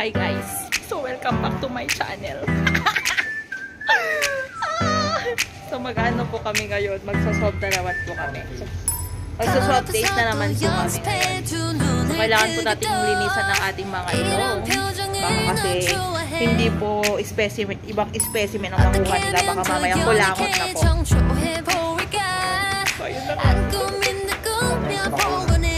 Hi guys! So welcome back to my channel. So mag-ano po kami ngayon, magsa-swab na naman po kami. Magsa-swab date na naman po kami ngayon. So kailangan po natin linisan ng ating mga ilong. Baka kasi hindi po specimen, ibang specimen ang makuha nila. Baka mamaya kulangot na po. So ayun na nga.